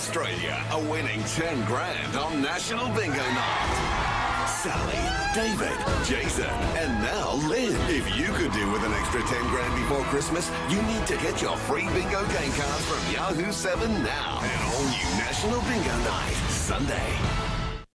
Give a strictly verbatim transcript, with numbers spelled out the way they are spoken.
Australia are winning ten grand on National Bingo Night. Sally, David, Jason, and now Lynn. If you could do with an extra ten grand before Christmas, you need to get your free bingo game cards from Yahoo seven now. An all-new National Bingo Night, Sunday.